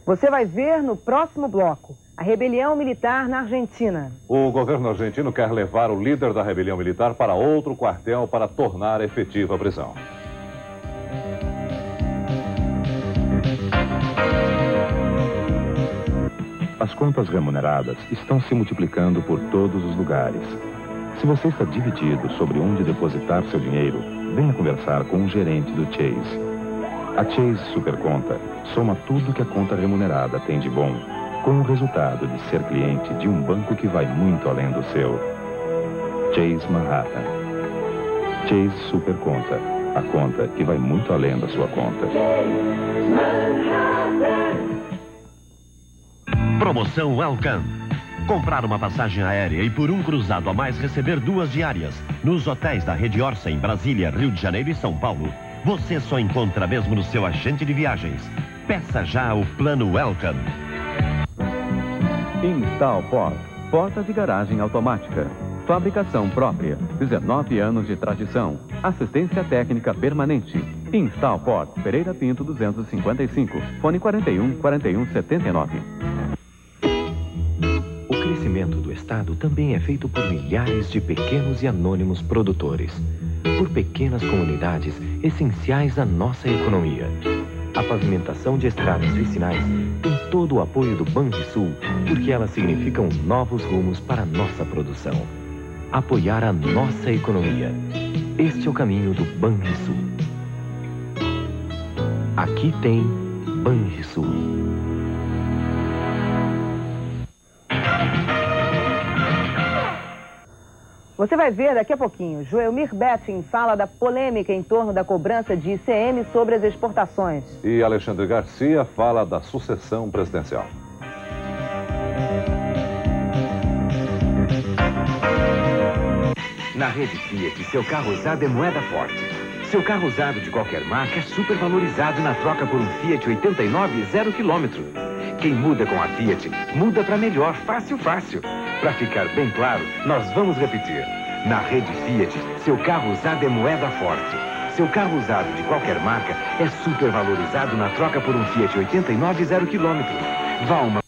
Você vai ver no próximo bloco a rebelião militar na Argentina. O governo argentino quer levar o líder da rebelião militar para outro quartel para tornar efetiva a prisão. As contas remuneradas estão se multiplicando por todos os lugares. Se você está dividido sobre onde depositar seu dinheiro, venha conversar com um gerente do Chase. A Chase Superconta soma tudo que a conta remunerada tem de bom, com o resultado de ser cliente de um banco que vai muito além do seu. Chase Manhattan. Chase Superconta, a conta que vai muito além da sua conta. Promoção Welcome. Comprar uma passagem aérea e por um cruzado a mais receber 2 diárias nos hotéis da Rede Orça em Brasília, Rio de Janeiro e São Paulo. Você só encontra mesmo no seu agente de viagens. Peça já o plano Welcome. Instalport, portas de garagem automática. Fabricação própria, 19 anos de tradição. Assistência técnica permanente. Instalport, Pereira Pinto 255. Fone 41 41 79. O crescimento do Estado também é feito por milhares de pequenos e anônimos produtores. Por pequenas comunidades essenciais à nossa economia. A pavimentação de estradas vicinais tem todo o apoio do Banrisul, porque elas significam novos rumos para a nossa produção. Apoiar a nossa economia. Este é o caminho do Banrisul. Aqui tem Banrisul. Você vai ver daqui a pouquinho. Joelmir Betting fala da polêmica em torno da cobrança de ICM sobre as exportações. E Alexandre Garcia fala da sucessão presidencial. Na rede Fiat, seu carro usado é moeda forte. Seu carro usado de qualquer marca é super valorizado na troca por um Fiat 89 0 km. Quem muda com a Fiat, muda para melhor, fácil, fácil. Para ficar bem claro, nós vamos repetir. Na rede Fiat, seu carro usado é moeda forte. Seu carro usado de qualquer marca é super valorizado na troca por um Fiat 89 0 km. Vá a uma